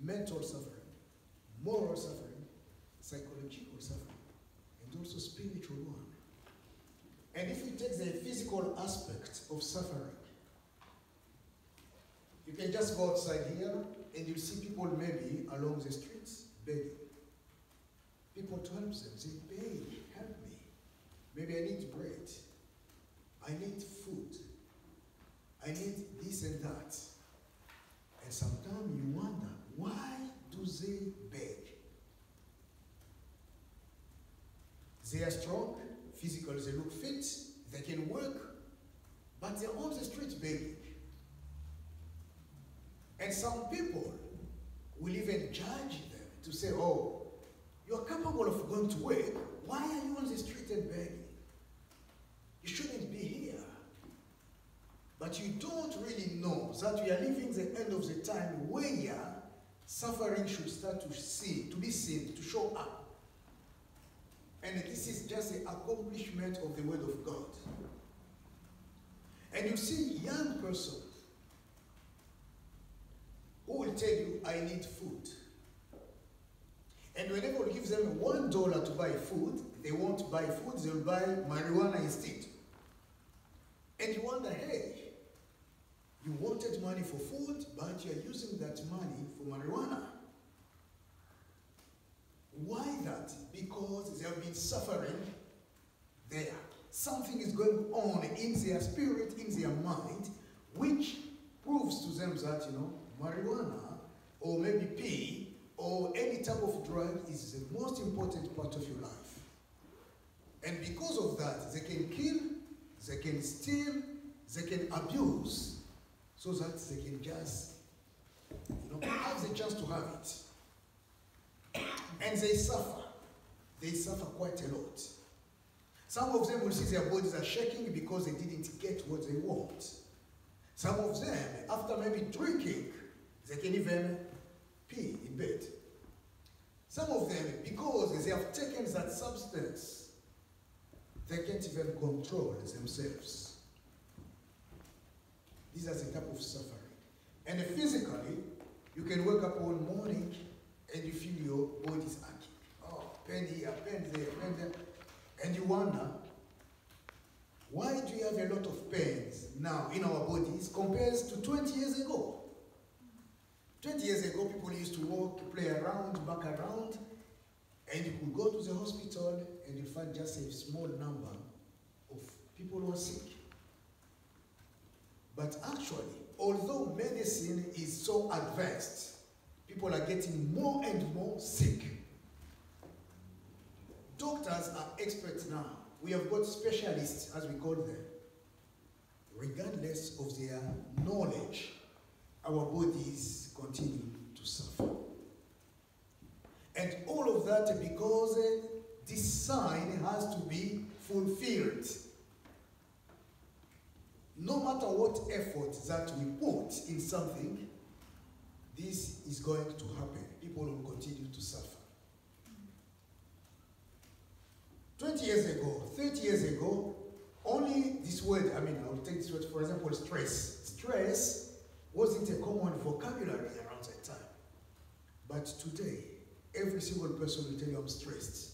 mental suffering, moral suffering, psychological suffering, and also spiritual one. And if we take the physical aspect of suffering, you can just go outside here and you see people maybe along the streets begging. People to help them, say, beg, help me. Maybe I need bread. I need food. I need this and that. And sometimes you wonder, why do they beg? They are strong, physically they look fit, they can work, but they're on the street begging. And some people will even judge them to say, oh, you're capable of going to work, why are you on the street and begging? You shouldn't be here. But you don't really know that we are living the end of the time where suffering should start to be seen, to show up. And this is just the accomplishment of the word of God. And you see young person who will tell you, I need food. And whenever we give them $1 to buy food, they won't buy food, they'll buy marijuana instead. And you wonder, hey, you wanted money for food, but you're using that money for marijuana. Why that? Because they have been suffering there. Something is going on in their spirit, in their mind, which proves to them that, marijuana, or maybe pee, or any type of drug is the most important part of your life. And because of that, they can kill, they can steal, they can abuse, so that they can just, have the chance to have it. And they suffer. They suffer quite a lot. Some of them will see their bodies are shaking because they didn't get what they want. Some of them, after maybe drinking, they can even pee in bed. Some of them, because they have taken that substance, they can't even control themselves. These are the type of suffering. And physically, you can wake up one morning and you feel your body is aching. Oh, pain here, pain there, pain there. And you wonder, why do you have a lot of pains now in our bodies compared to 20 years ago? 20 years ago, people used to walk, play around, back around, and you could go to the hospital and you find just a small number of people who are sick. But actually, although medicine is so advanced, people are getting more and more sick. Doctors are experts now. We have got specialists, as we call them. Regardless of their knowledge, our bodies continue to suffer. And all of that because this sign has to be fulfilled. No matter what effort that we put in something, this is going to happen. People will continue to suffer. 20 years ago, 30 years ago, only this word, I will take this word, for example, stress. Stress wasn't a common vocabulary around that time. But today, every single person will tell you, I'm stressed.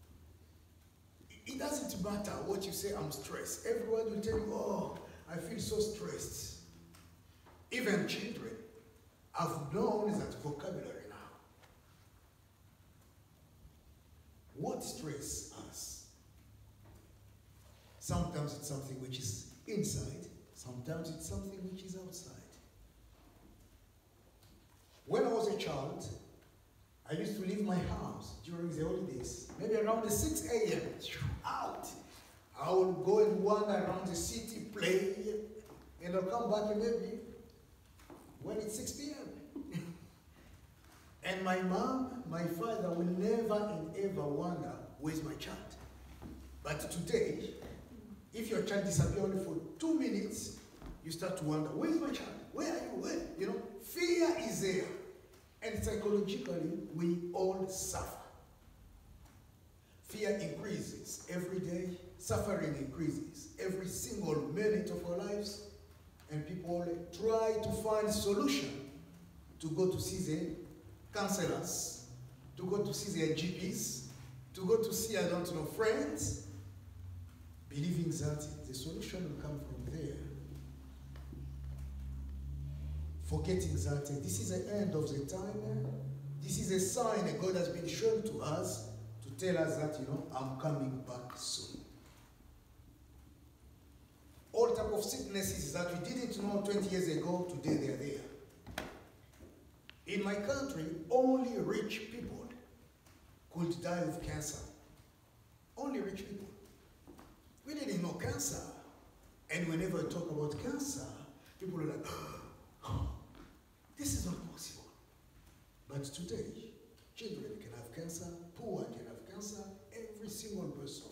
It doesn't matter what you say, I'm stressed. Everyone will tell you, oh, I feel so stressed. Even children have known that vocabulary now. What stresses us? Sometimes it's something which is inside, sometimes it's something which is outside. When I was a child, I used to leave my house during the holidays, maybe around the 6 a.m. out. I would go and wander around the city, play, and I'll come back maybe when it's 6 p.m. And my mom, my father will never and ever wonder, where's my child? But today, if your child disappears only for 2 minutes, you start to wonder, where's my child? Where are you? Where? Fear is there. And psychologically, we all suffer. Fear increases every day. Suffering increases every single minute of our lives. And people try to find solution to go to see the counselors, to go to see their GPs, to go to see, I don't know, friends, believing that the solution will come from there. Forgetting that this is the end of the time. This is a sign that God has been shown to us to tell us that, I'm coming back soon. All type of sicknesses that we didn't know 20 years ago, today they're there. In my country, only rich people could die of cancer. Only rich people. We didn't know cancer. And whenever I talk about cancer, people are like, oh, this is not possible. But today, children can have cancer, poor can have cancer, every single person.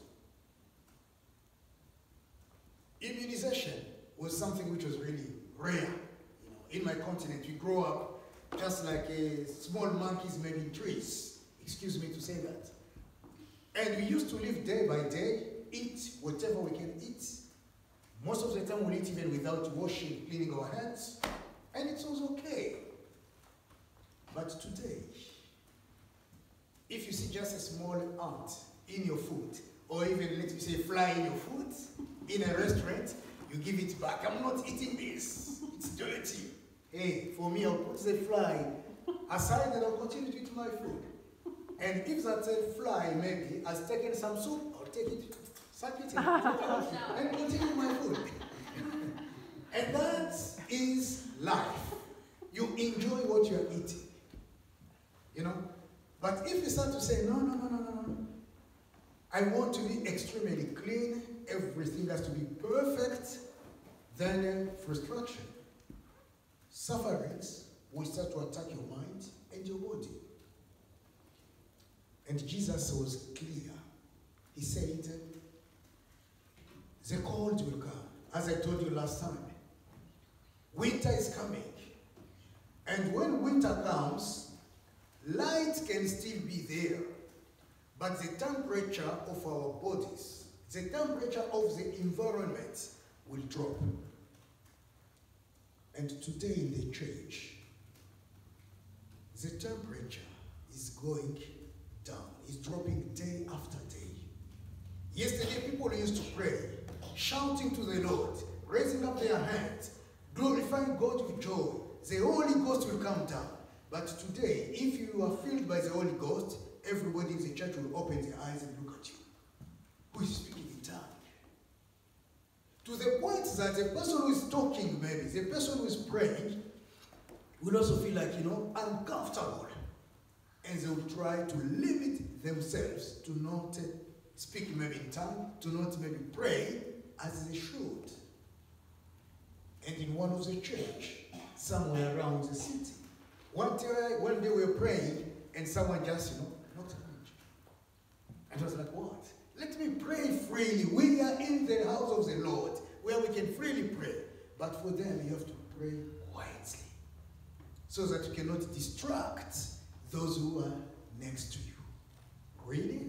Immunization was something which was really rare. In my continent, we grow up just like small monkeys made in trees. Excuse me to say that. And we used to live day by day, eat whatever we can eat. Most of the time we'll eat even without washing, cleaning our hands. And it was okay. But today, if you see just a small ant in your food, or even, let me say, fly in your food, in a restaurant, you give it back. I'm not eating this. It's dirty. Hey, for me, I'll put the fly aside and I'll continue to eat my food. And if that fly maybe has taken some soup, I'll take it, suck it, and continue my food. And that is life. You enjoy what you're eating. But if you start to say, no, I want to be extremely clean, everything has to be perfect, then frustration, sufferings will start to attack your mind and your body. And Jesus was clear. He said, the cold will come. As I told you last time, winter is coming. And when winter comes, light can still be there. But the temperature of our bodies, the temperature of the environment will drop. And today in the church, the temperature is going down. It's dropping day after day. Yesterday people used to pray, shouting to the Lord, raising up their hands, glorifying God with joy. The Holy Ghost will come down. But today, if you are filled by the Holy Ghost, everybody in the church will open their eyes and look at you. Who is speaking in tongues? To the point that the person who is talking, maybe, the person who is praying, will also feel like, uncomfortable. And they will try to limit themselves to not speak maybe in tongues, to not maybe pray as they should. And in one of the church, somewhere around the city, one day we were praying, and someone just, knocked on me. And I was like, what? Let me pray freely. We are in the house of the Lord, where we can freely pray. But for them, you have to pray quietly, so that you cannot distract those who are next to you. Really?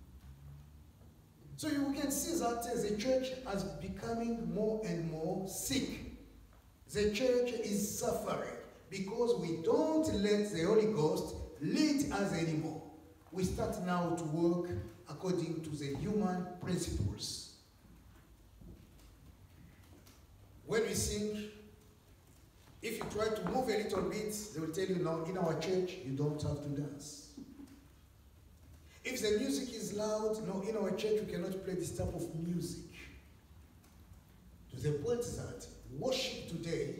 So you can see that the church is becoming more and more sick. The church is suffering because we don't let the Holy Ghost lead us anymore. We start now to work according to the human principles. When we sing, if you try to move a little bit, they will tell you, no, in our church, you don't have to dance. If the music is loud, no, in our church, we cannot play this type of music. To the point that worship today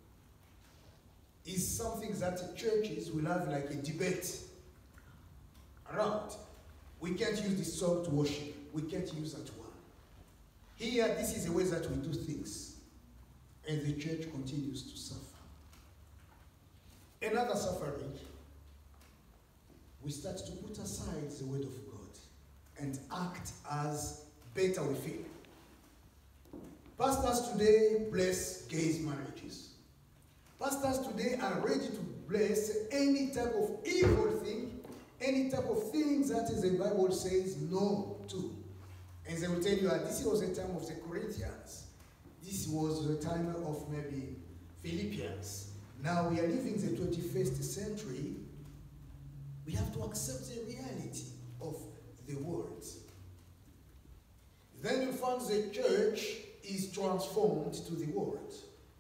is something that churches will have like a debate around. We can't use this song to worship. We can't use that one. Here, this is the way that we do things. And the church continues to suffer. Another suffering, we start to put aside the word of God and act as better we feel. Pastors today bless gay marriages. Pastors today are ready to bless any type of evil thing, any type of things that the Bible says no to. And they will tell you that this was the time of the Corinthians. This was the time of maybe Philippians. Now we are living the 21st century, to accept the reality of the world. Then you find the church is transformed to the world.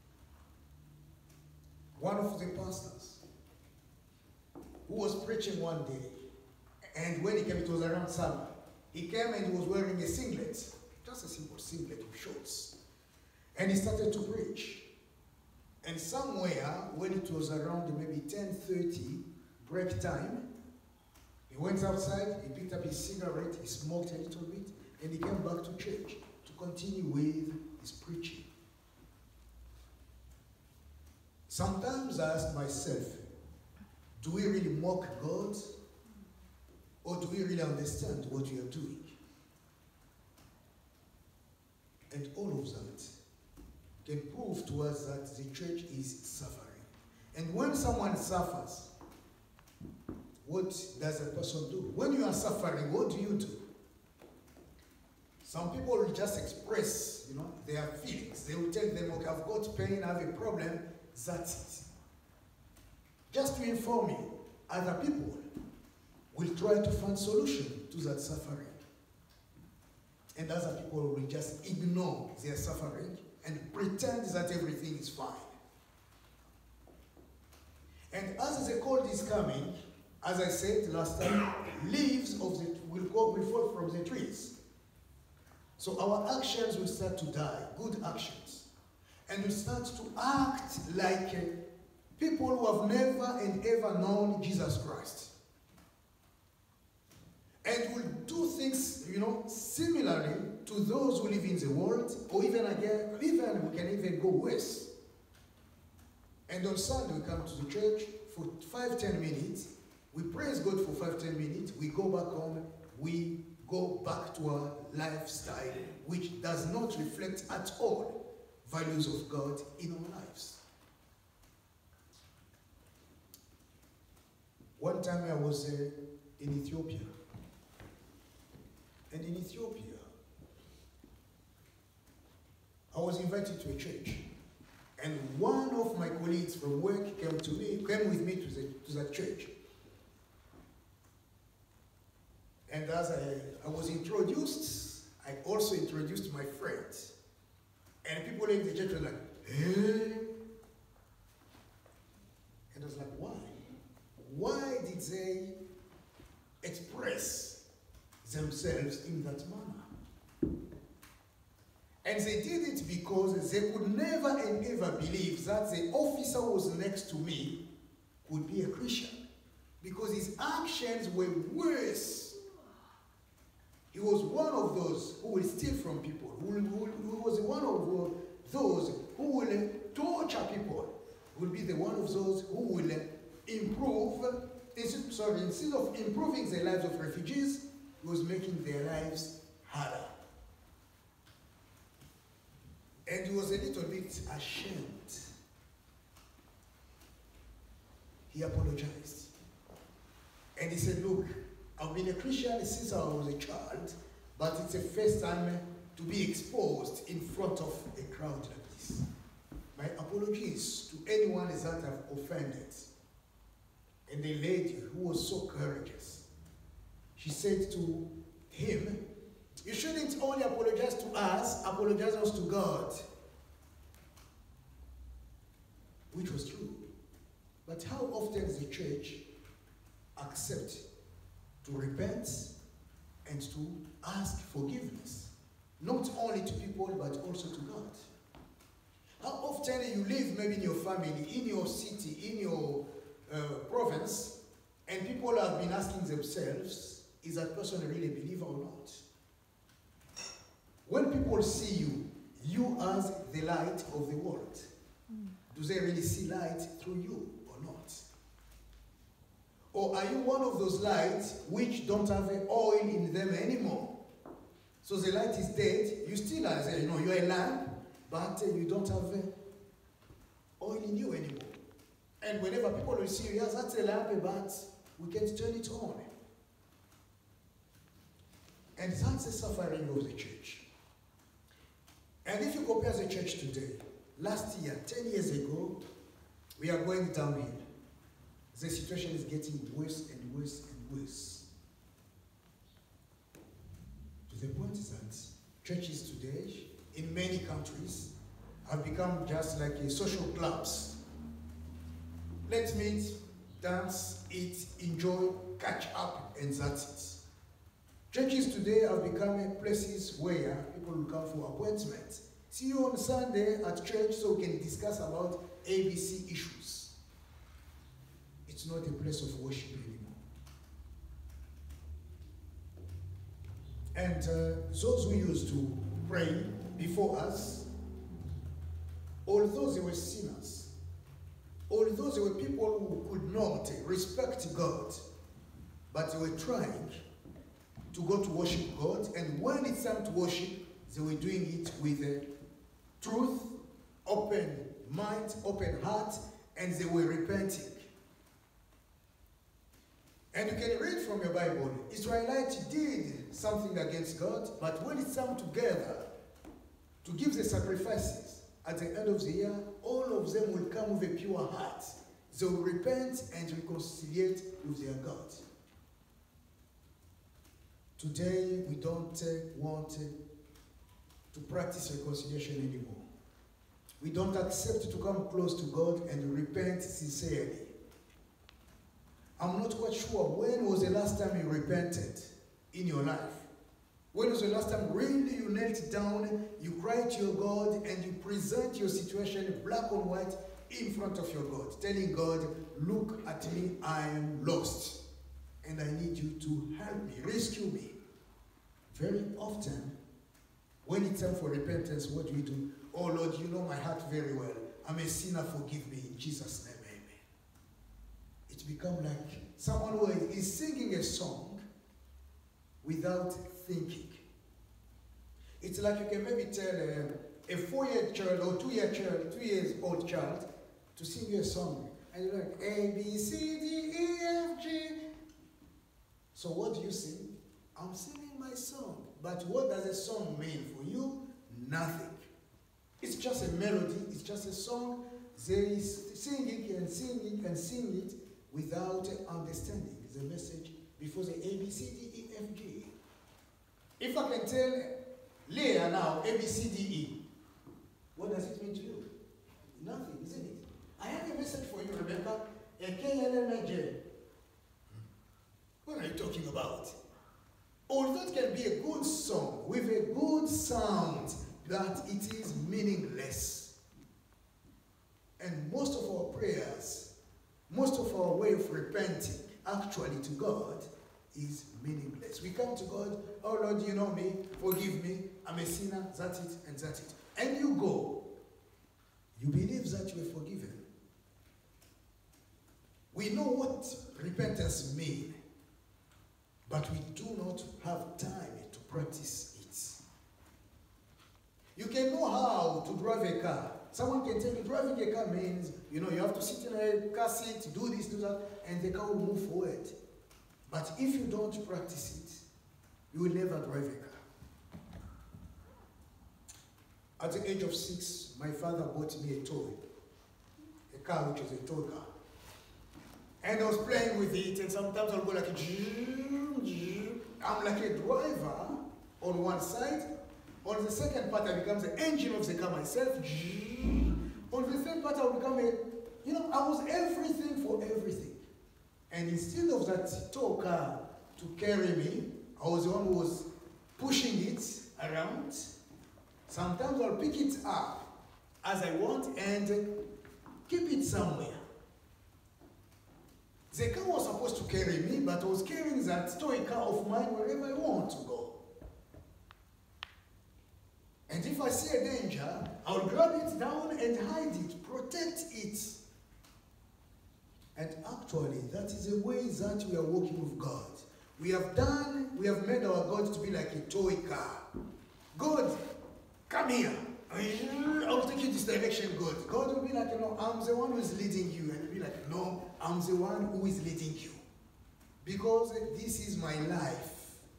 One of the pastors who was preaching one day, and when he came, it was around summer, he came and he was wearing a singlet, just a simple singlet with shorts. And he started to preach. And somewhere, when it was around maybe 10:30, break time, he went outside, he picked up his cigarette, he smoked a little bit, and he came back to church to continue with his preaching. Sometimes I ask myself, do we really mock God? Or do we really understand what we are doing? And all of that can prove to us that the church is suffering. And when someone suffers, what does a person do? When you are suffering, what do you do? Some people will just express, their feelings. They will tell them, okay, I've got pain, I have a problem, that's it. Just to inform you, other people will try to find solution to that suffering. And other people will just ignore their suffering and pretend that everything is fine. And as the cold is coming, as I said last time, leaves will fall from the trees. So our actions will start to die, good actions. And we start to act like people who have never and ever known Jesus Christ. And will do things, similarly to those who live in the world, or even we can even go worse. And on Sunday we come to the church for 5-10 minutes, we praise God for 5-10 minutes, we go back home, we go back to our lifestyle, which does not reflect at all values of God in our lives. One time I was in Ethiopia. And in Ethiopia, I was invited to a church. And one of my colleagues from work came with me to that church. And as I was introduced, I also introduced my friends. And people in the church were like, eh? And I was like, why? Why did they express themselves in that manner? And they did it because they could never and ever believe that the officer who was next to me would be a Christian, because his actions were worse. He was one of those who will steal from people, who was one of those who will torture people, will be the one of those who will instead of improving the lives of refugees, he was making their lives harder. And he was a little bit ashamed. He apologized. And he said, look, I've been a Christian since I was a child, but it's the first time to be exposed in front of a crowd like this. My apologies to anyone that I've offended. And the lady who was so courageous, she said to him, you shouldn't only apologize to us, apologize also to God. Which was true. But how often does the church accept to repent and to ask forgiveness? Not only to people, but also to God. How often you live maybe in your family, in your city, in your province, and people have been asking themselves, is that person really a believer or not? When people see you as the light of the world, do they really see light through you or not? Or are you one of those lights which don't have oil in them anymore? So the light is dead, you still are, you're a lamp, but you don't have oil in you anymore. And whenever people will see you, yes, that's a lamp, but we can't turn it on. And that's the suffering of the church. And if you compare the church today, last year, 10 years ago, we are going downhill. the situation is getting worse and worse and worse. To the point that churches today, in many countries, have become just like social clubs. Let's meet, dance, eat, enjoy, catch up, and that's it. Churches today have become places where people will come for appointments. See you on Sunday at church so we can discuss about ABC issues. It's not a place of worship anymore. And those who used to pray before us, although they were sinners, although they were people who could not respect God, but they were trying to go to worship God, and when it's time to worship, they were doing it with truth, open mind, open heart, and they were repenting. And you can read from your Bible, Israelites did something against God, but when it's time together to give the sacrifices, at the end of the year, all of them will come with a pure heart. They will repent and reconciliate with their God. Today, we don't want to practice reconciliation anymore. We don't accept to come close to God and repent sincerely. I'm not quite sure when was the last time you repented in your life. When was the last time really you knelt down, you cried to your God, and you present your situation black on white in front of your God, telling God, look at me, I am lost, and I need you to help me, rescue me. Very often, when it's time for repentance, what do? Oh Lord, you know my heart very well. I'm a sinner, forgive me in Jesus' name, amen. It's become like someone who is singing a song without thinking. It's like you can maybe tell a 4-year child or 2-year child, 2 years old child to sing you a song. And you're like, A, B, C, D, E, F, G. So what do you sing? I'm singing my song. But what does a song mean for you? Nothing. It's just a melody. It's just a song. There is singing and singing and singing it without understanding the message before the A, B, C, D, E, F, G. If I can tell Leah now, A, B, C, D, E, what does it mean to you? Nothing, isn't it? I have a message for you, Rebecca. A K-L-M-A-J. What are you talking about? Although it can be a good song with a good sound, that it is meaningless. And most of our prayers, most of our way of repenting actually to God is meaningless. We come to God, oh Lord, you know me, forgive me, I'm a sinner, that's it, and that's it. And you go. You believe that you are forgiven. We know what repentance means, but we do not have time to practice it. You can know how to drive a car. Someone can tell you driving a car means, you know, you have to sit in a car seat, do this, do that, and the car will move forward. But if you don't practice it, you will never drive a car. At the age of 6, my father bought me a car which was a toy car. And I was playing with it, and sometimes I'll go like, I'm like a driver on one side. On the second part, I become the engine of the car myself. On the third part, I'll become I was everything for everything. And instead of that tow car to carry me, I was the one who was pushing it around. Sometimes I'll pick it up as I want and keep it somewhere. The car was supposed to carry me, but I was carrying that toy car of mine wherever I want to go. And if I see a danger, I'll grab it down and hide it, protect it. And actually, that is a way that we are working with God. We have made our God to be like a toy car. God, come here. I'll take you this direction, God. God will be like, I'm the one who is leading you. And you'll be like, no, I'm the one who is leading you. Because this is my life.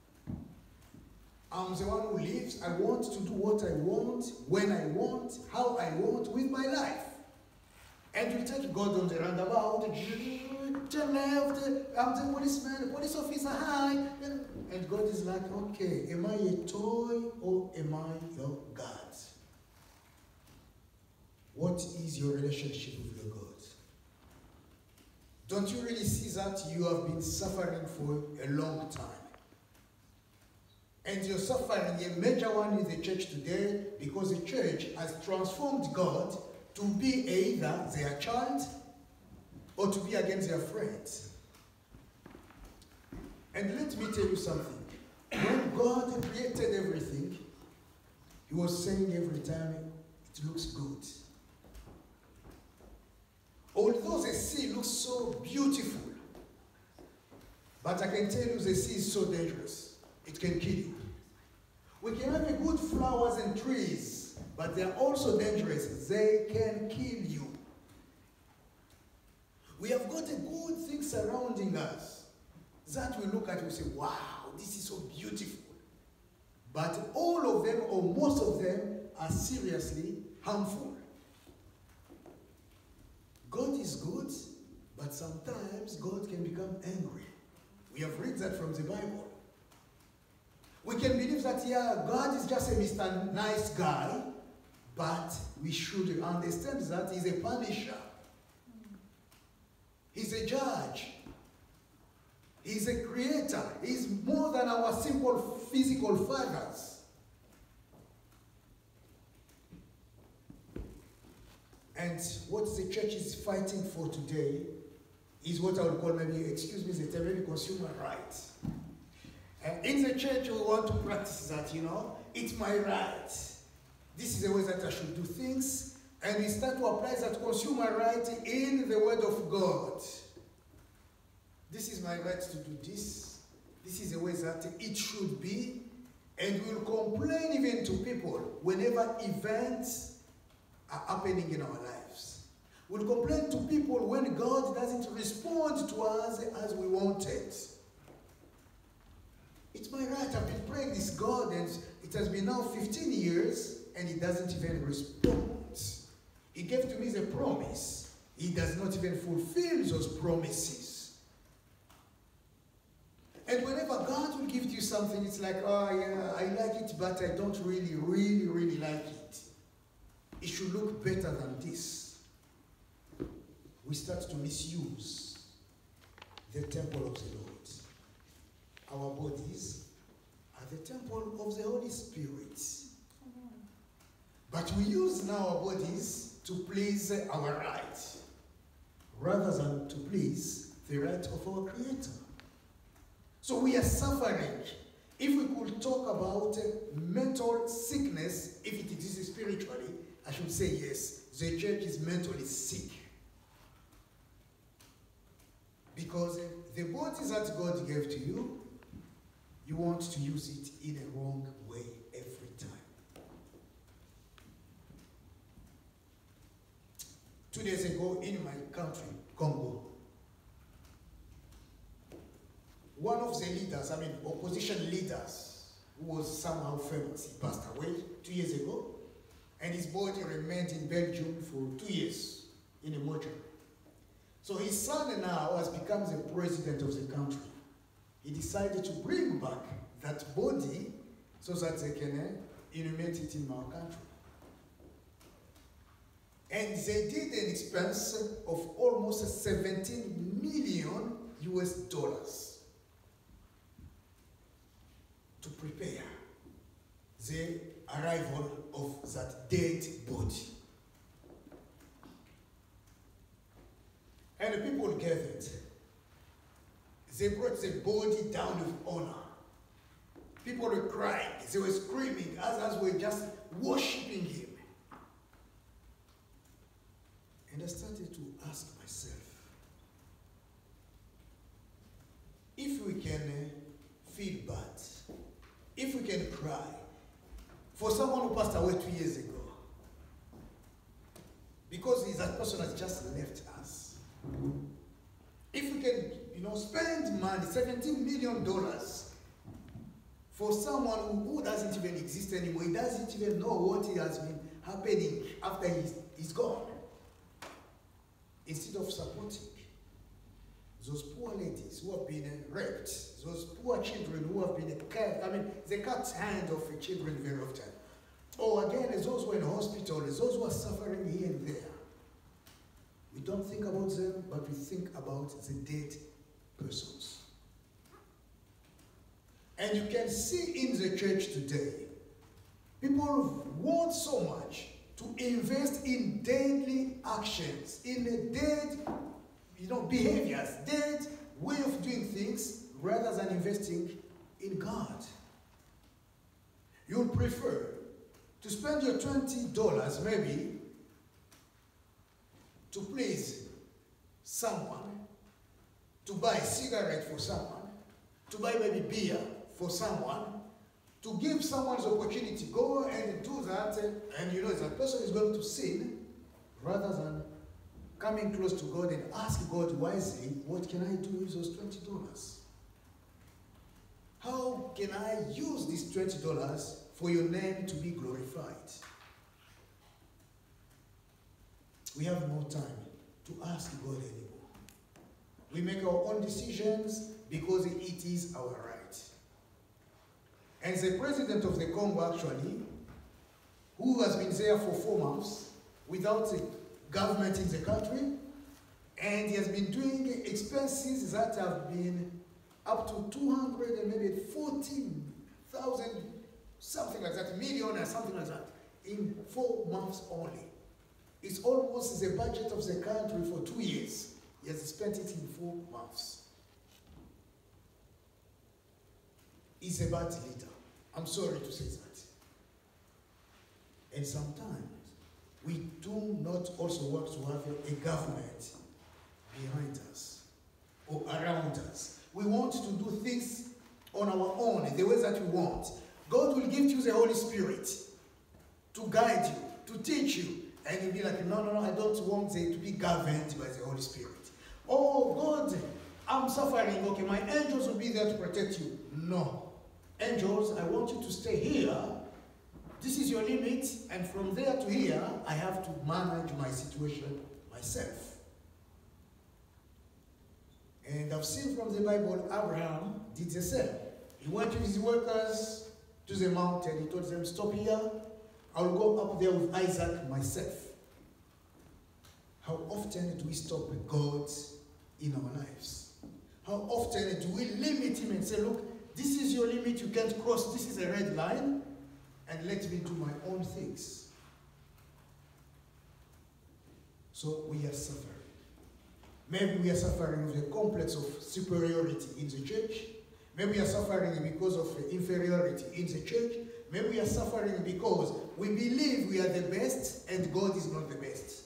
I'm the one who lives. I want to do what I want, when I want, how I want with my life. And you take God on the roundabout, turn left, I'm the policeman, the police officer, hi. And God is like, okay, am I a toy or am I your God? What is your relationship with your God? Don't you really see that you have been suffering for a long time? And you're suffering, a major one in the church today, because the church has transformed God to be either their child or to be against their friends. And let me tell you something. When God created everything, he was saying every time, it looks good. Although the sea looks so beautiful, but I can tell you the sea is so dangerous. It can kill you. We can have good flowers and trees, but they are also dangerous. They can kill you. We have got a good thing surrounding us that we look at and we say, wow, this is so beautiful. But all of them, or most of them, are seriously harmful. God is good, but sometimes God can become angry. We have read that from the Bible. We can believe that, yeah, God is just a Mr. Nice Guy, but we should understand that he's a punisher. He's a judge. He's a creator. He's more than our simple physical fathers. And what the church is fighting for today is what I would call maybe, excuse me, the term, maybe consumer rights. In the church, we want to practice that, you know, it's my right. This is the way that I should do things. And we start to apply that consumer right in the Word of God. This is my right to do this. This is the way that it should be. And we'll complain even to people whenever events are happening in our lives. We'll complain to people when God doesn't respond to us as we wanted. It's my right. I've been praying this God, and it has been now 15 years, and he doesn't even respond. He gave to me the promise. He does not even fulfill those promises. And whenever God will give to you something, it's like, oh yeah, I like it, but I don't really like it. It should look better than this. We start to misuse the temple of the Lord. Our bodies are the temple of the Holy Spirit. But we use now our bodies to please our right, rather than to please the right of our Creator. So we are suffering. If we could talk about mental sickness, if it exists spiritually, I should say yes, the church is mentally sick. Because the bodies that God gave to you, you want to use it in a wrong way every time. 2 days ago in my country, Congo, one of the leaders, opposition leaders, who was somehow famous, he passed away 2 years ago, and his body remained in Belgium for 2 years in a mortuary. So his son now has become the president of the country. He decided to bring back that body so that they can inhumate it in our country. And they did an expense of almost 17 million US dollars to prepare the arrival of that dead body. And the people gathered. They brought the body down with honor. People were crying. They were screaming. Others were just worshiping him. And I started to ask myself, if we can feel bad, if we can cry for someone who passed away 2 years ago, because that person has just left us, if we can, spend money, $17 million for someone who doesn't even exist anymore, he doesn't even know what has been happening after he's gone, instead of supporting those poor ladies who have been raped, those poor children who have been cut. I mean, they cut hands of children very often. Or again, those who are in hospitals, those who are suffering here and there. We don't think about them, but we think about the dead persons. And you can see in the church today, people want so much to invest in daily actions, in the dead, behaviors, dead way of doing things, rather than investing in God. You'll prefer to spend your $20 maybe to please someone, to buy a cigarette for someone, to buy maybe beer for someone, to give someone's opportunity, go and do that, and that person is going to sin, rather than coming close to God and ask God wisely, what can I do with those $20? How can I use this $20 for your name to be glorified? We have no time to ask God anymore. We make our own decisions because it is our right. And the president of the Congo, actually, who has been there for 4 months without a government in the country, and he has been doing expenses that have been up to 200 and maybe 14,000, something like that, million or something like that, in 4 months only. It's almost the budget of the country for 2 years. He has spent it in 4 months. He's a bad leader. I'm sorry to say that. And sometimes we do not also want to have a government behind us or around us. We want to do things on our own, the way that we want. God will give you the Holy Spirit to guide you, to teach you. And you'll be like, no, I don't want to be governed by the Holy Spirit. Oh, God, I'm suffering. Okay, my angels will be there to protect you. No. Angels, I want you to stay here. This is your limit. And from there to here, I have to manage my situation myself. And I've seen from the Bible, Abraham did the same. He went with his workers to the mountain. He told them, stop here. I'll go up there with Isaac myself. How often do we stop God in our lives? How often do we limit him and say, look, this is your limit, you can't cross, this is a red line, and let me do my own things. So we are suffering. Maybe we are suffering with a complex of superiority in the church. Maybe we are suffering because of inferiority in the church. Maybe we are suffering because we believe we are the best and God is not the best.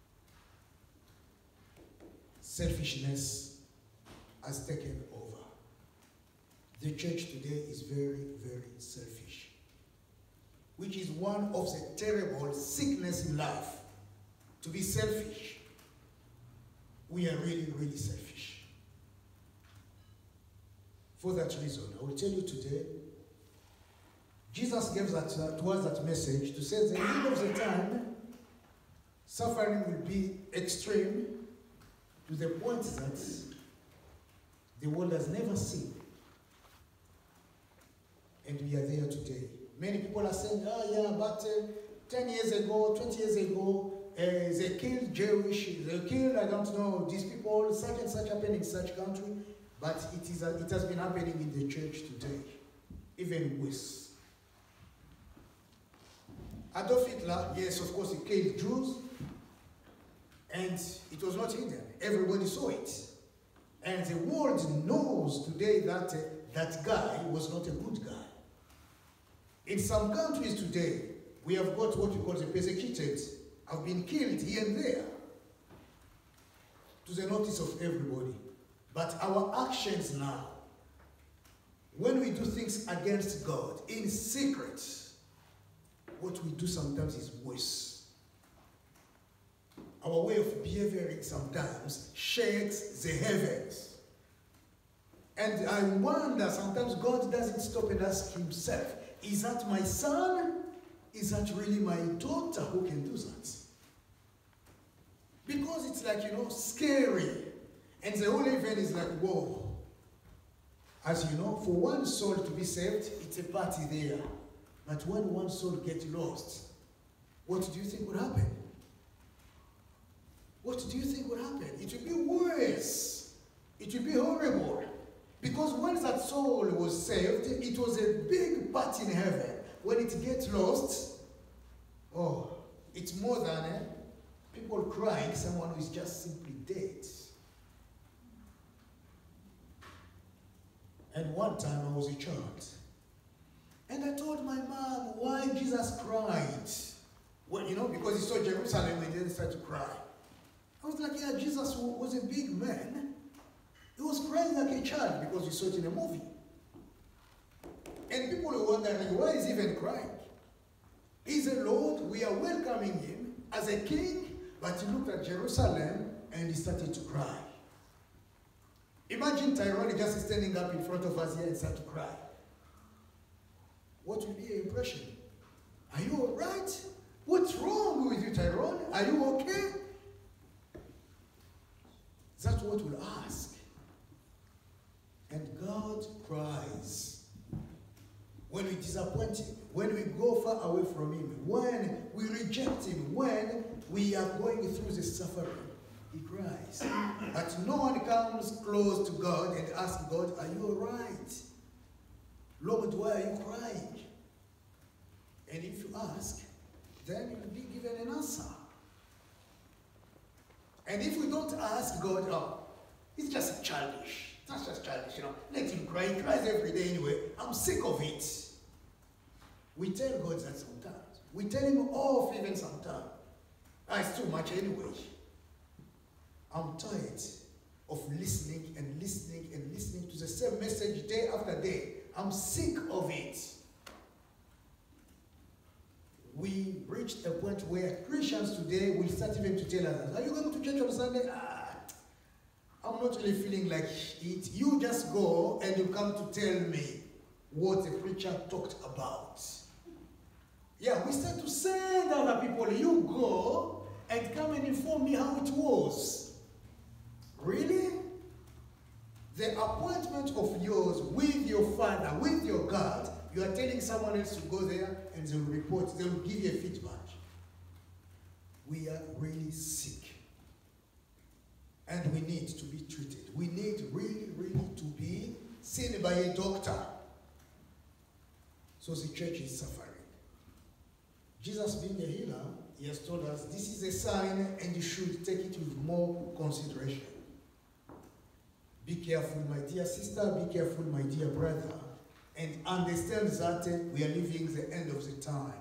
Selfishness has taken over. The church today is very, very selfish, which is one of the terrible sickness in life, to be selfish. We are really, really selfish. For that reason, I will tell you today, Jesus gave that to us that message to say the end of the time, suffering will be extreme to the point that the world has never seen. And we are there today. Many people are saying, oh yeah, but 10 years ago, 20 years ago, they killed Jewish, they killed, I don't know, these people, such and such happened in such country. But it has been happening in the church today, even worse. Adolf Hitler, yes, of course, he killed Jews, and it was not hidden. Everybody saw it. And the world knows today that that guy was not a good guy. In some countries today, we have got what we call the persecuted, have been killed here and there, to the notice of everybody. But our actions now, when we do things against God in secret, what we do sometimes is worse. Our way of behaving sometimes shakes the heavens. And I wonder, sometimes God doesn't stop and ask himself, is that my son? Is that really my daughter who can do that? Because it's like, scary. And the whole event is like, whoa. As you know, for one soul to be saved, it's a party there. But when one soul gets lost, what do you think would happen? What do you think would happen? It would be worse. It would be horrible. Because when that soul was saved, it was a big party in heaven. When it gets lost, oh, it's more than people crying, someone who is just simply dead. And one time I was a child. And I told my mom why Jesus cried. Well, you know, because he saw Jerusalem and he didn't start to cry. I was like, yeah, Jesus was a big man. He was crying like a child because we saw it in a movie. And people were wondering, why is he even crying? He's a Lord, we are welcoming him as a king, but he looked at Jerusalem and he started to cry. Imagine Tyrone just standing up in front of us here and start to cry. What will be your impression? Are you all right? What's wrong with you, Tyrone? Are you okay? That's what we'll ask. And God cries. When we disappoint him, when we go far away from him, when we reject him, when we are going through the suffering, he cries. But no one comes close to God and asks God, are you all right? Lord, why are you crying? And if you ask, then you will be given an answer. And if we don't ask God, oh, it's just childish. That's just childish, you know. Let him cry. He cries every day anyway. I'm sick of it. We tell God that sometimes. We tell him off even sometimes. It's too much anyway. I'm tired of listening and listening and listening to the same message day after day. I'm sick of it. We reached a point where Christians today will start even to tell others, are you going to church on Sunday? I'm not really feeling like it. You just go and you come to tell me what the preacher talked about. Yeah, we start to send other people, you go and come and inform me how it was. Really? The appointment of yours with your Father, with your God, you are telling someone else to go there and they will report, they will give you a feedback. We are really sick. And we need to be treated. We need really, really to be seen by a doctor. So the church is suffering. Jesus being a healer, he has told us this is a sign and you should take it with more consideration. Be careful, my dear sister, be careful, my dear brother, and understand that we are living the end of the time.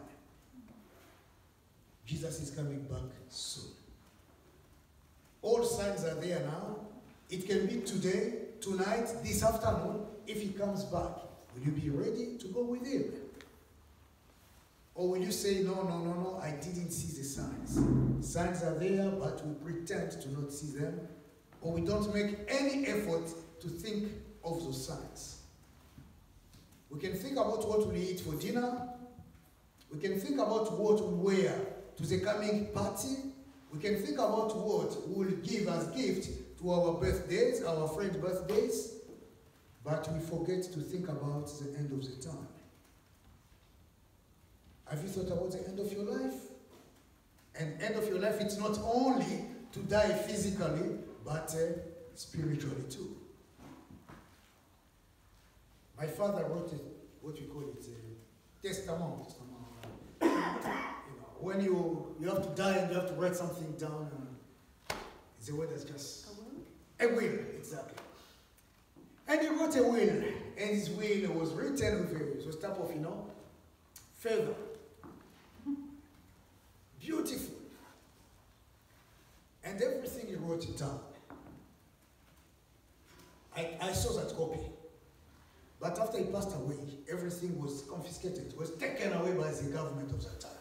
Jesus is coming back soon. All signs are there now. It can be today, tonight, this afternoon. If he comes back, will you be ready to go with him? Or will you say, no, I didn't see the signs. Signs are there, but we pretend to not see them. Or we don't make any effort to think of those signs. We can think about what we'll eat for dinner. We can think about what we'll wear to the coming party. We can think about what we'll give as gift to our birthdays, our friends' birthdays, but we forget to think about the end of the time. Have you thought about the end of your life? And end of your life, it's not only to die physically, but spiritually too. My father wrote what we call it, a testament. When you have to die and you have to write something down, it's a word that's just... A will? A will, exactly. And he wrote a will, and his will was written with a type of, feather. Beautiful. And everything he wrote it down. I saw that copy. But after he passed away, everything was confiscated, was taken away by the government of that time.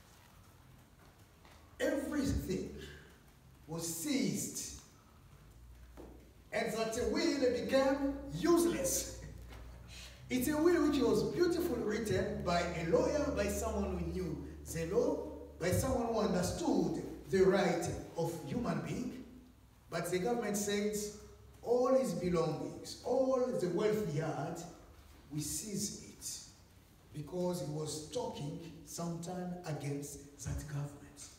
Everything was seized. And that will became useless. It's a will which was beautifully written by a lawyer, by someone who knew the law, by someone who understood the right of human being. But the government says, all his belongings, all the wealth he had, we seize it because he was talking sometime against that government.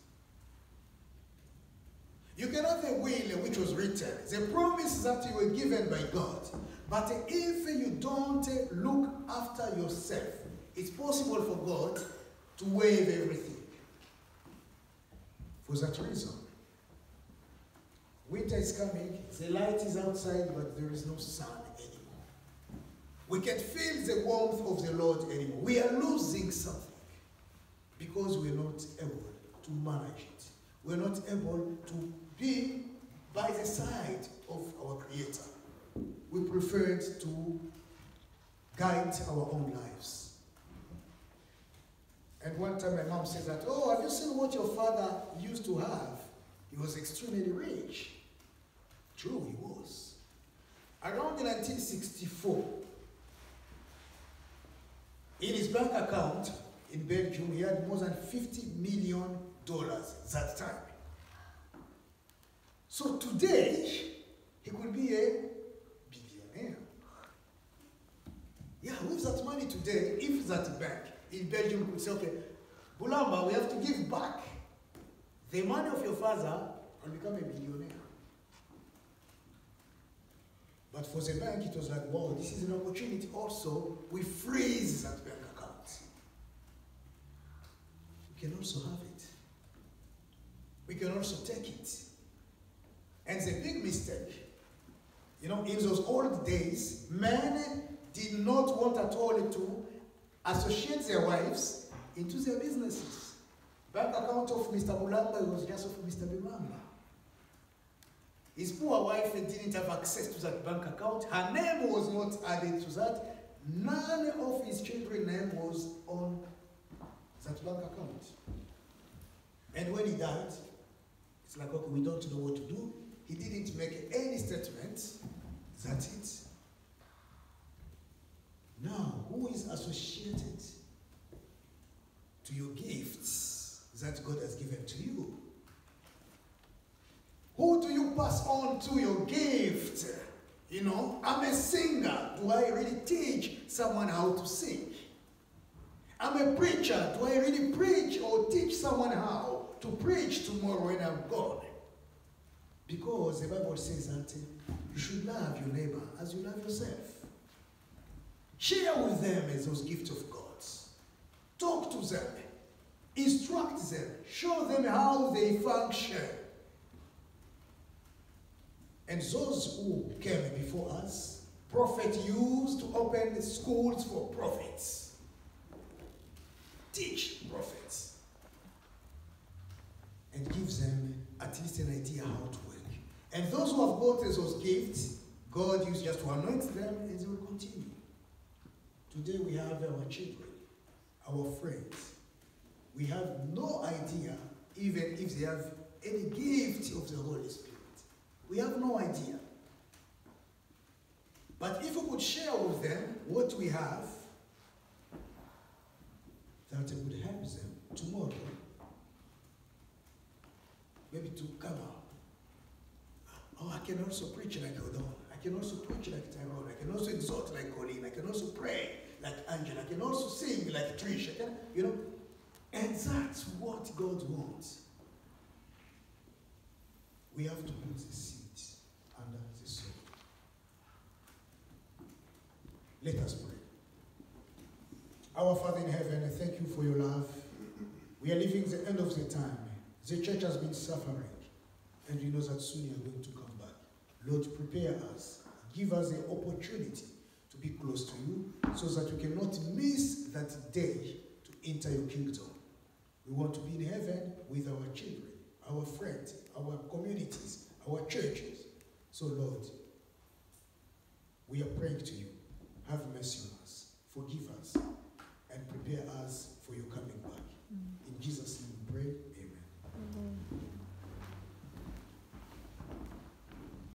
You can have a will which was written, the promise that you were given by God, but if you don't look after yourself, it's possible for God to waive everything. For that reason, winter is coming, the light is outside, but there is no sun anymore. We can't feel the warmth of the Lord anymore. We are losing something because we're not able to manage it. We're not able to be by the side of our Creator. We preferred to guide our own lives. And one time my mom said that, oh, have you seen what your father used to have? He was extremely rich. True, he was. Around 1964, in his bank account in Belgium, he had more than $50 million that time. So today, he could be a billionaire. Yeah, with that money today, if that bank in Belgium could say, okay, Bulamba, we have to give back the money of your father and become a billionaire. But for the bank, it was like, wow, this is an opportunity also. We freeze that bank account. We can also have it. We can also take it. And the big mistake, you know, in those old days, men did not want at all to associate their wives into their businesses. Bank account of Mr. Bulamba was just of Mr. Bulamba. His poor wife didn't have access to that bank account. Her name was not added to that. None of his children's name was on that bank account. And when he died, it's like, okay, we don't know what to do. He didn't make any statement. That's it. Now, who is associated to your gifts that God has given to you? Who do you pass on to your gift? You know, I'm a singer. Do I really teach someone how to sing? I'm a preacher. Do I really preach or teach someone how to preach tomorrow when I'm gone? Because the Bible says that you should love your neighbor as you love yourself. Share with them those gifts of God. Talk to them. Instruct them. Show them how they function. And those who came before us, prophets used to open schools for prophets. Teach prophets. And give them at least an idea how to work. And those who have got those gifts, God used just to anoint them and they will continue. Today we have our children, our friends. We have no idea even if they have any gift of the Holy Spirit. We have no idea. But if we could share with them what we have, that would help them tomorrow. Maybe to come out. Oh, I can also preach like Odon. I can also preach like Tyrone. I can also exhort like Colleen. I can also pray like Angela. I can also sing like Trish. You know, and that's what God wants. We have to put the seeds under the soil. Let us pray. Our Father in heaven, I thank you for your love. We are living the end of the time. The church has been suffering, and you know that soon you are going to come back. Lord, prepare us. Give us the opportunity to be close to you so that we cannot miss that day to enter your kingdom. We want to be in heaven with our children, our friends, our communities, our churches. So, Lord, we are praying to you. Have mercy on us.